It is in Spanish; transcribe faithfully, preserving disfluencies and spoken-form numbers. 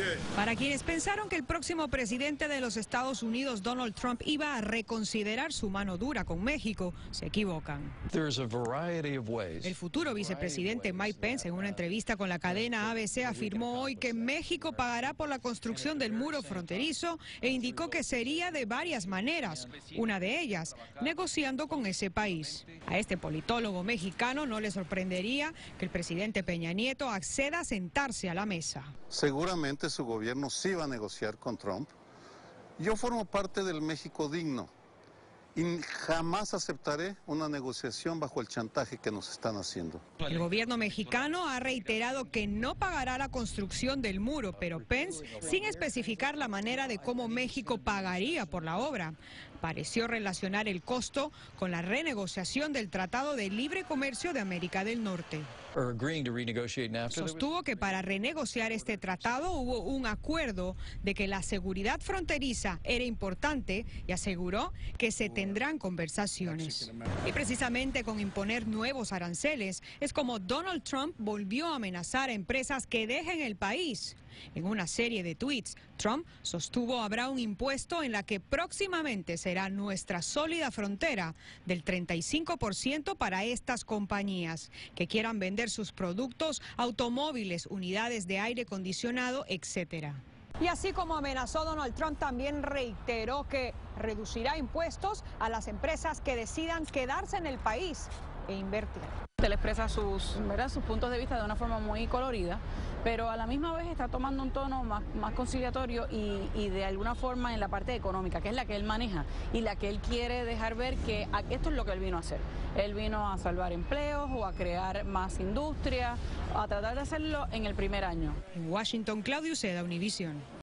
Para quienes pensaron que el próximo presidente de los Estados Unidos, Donald Trump, iba a reconsiderar su mano dura con México, se equivocan. El futuro vicepresidente Mike Pence, en una entrevista con la cadena A B C, afirmó hoy que México pagará por la construcción del muro fronterizo e indicó que sería de varias maneras, una de ellas negociando con ese país. A este politólogo mexicano no le sorprendería que el presidente Peña Nieto acceda a sentarse a la mesa. Seguramente su gobierno sí va a negociar con Trump. Yo formo parte del México digno y jamás aceptaré una negociación bajo el chantaje que nos están haciendo. El gobierno mexicano ha reiterado que no pagará la construcción del muro, pero Pence, sin especificar la manera de cómo México pagaría por la obra, pareció relacionar el costo con la renegociación del Tratado de Libre Comercio de América del Norte. Sostuvo que para renegociar este tratado hubo un acuerdo de que la seguridad fronteriza era importante y aseguró que se tendrán conversaciones. Y precisamente con imponer nuevos aranceles es como Donald Trump volvió a amenazar a empresas que dejen el país. En una serie de tweets, Trump sostuvo habrá un impuesto en la que próximamente será nuestra sólida frontera del treinta y cinco por ciento para estas compañías que quieran vender sus productos, automóviles, unidades de aire acondicionado, etcétera. Y así como amenazó, Donald Trump también reiteró que reducirá impuestos a las empresas que decidan quedarse en el país e invertir. Él expresa sus, ¿verdad? sus puntos de vista de una forma muy colorida, pero a la misma vez está tomando un tono más, más conciliatorio y, y de alguna forma en la parte económica, que es la que él maneja y la que él quiere dejar ver que esto es lo que él vino a hacer. Él vino a salvar empleos o a crear más industria, a tratar de hacerlo en el primer año. En Washington, Claudia Uceda, Univisión.